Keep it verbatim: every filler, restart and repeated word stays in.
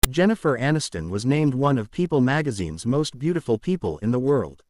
Jennifer Aniston was named one of People magazine's most beautiful people in the world.